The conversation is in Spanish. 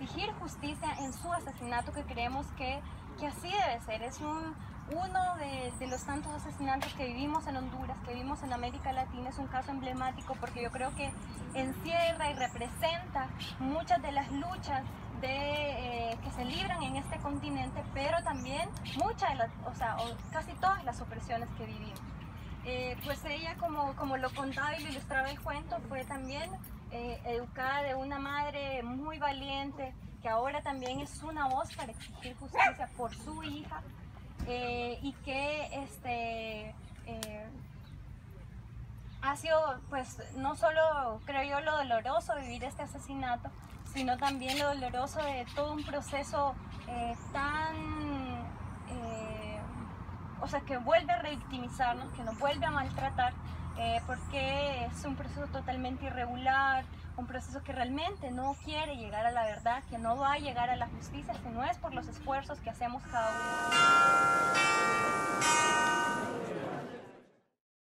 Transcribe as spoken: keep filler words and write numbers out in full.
exigir justicia en su asesinato, que creemos que, que así debe ser. Es un, uno de, de los tantos asesinatos que vivimos en Honduras, que vivimos en América Latina. Es un caso emblemático porque yo creo que encierra y representa muchas de las luchas de, eh, que se libran en este continente, pero también muchas de las, o sea, o casi todas las opresiones que vivimos. Eh, pues ella, como, como lo contaba y lo ilustraba el cuento, fue también eh, educada de una madre muy valiente, que ahora también es una voz para exigir justicia por su hija, eh, y que este, eh, ha sido, pues, no solo, creo yo, lo doloroso de vivir este asesinato, sino también lo doloroso de todo un proceso eh, tan, eh, o sea, que vuelve a revictimizarnos, que nos vuelve a maltratar, eh, porque es un proceso totalmente irregular, un proceso que realmente no quiere llegar a la verdad, que no va a llegar a la justicia si no es por los esfuerzos que hacemos cada uno.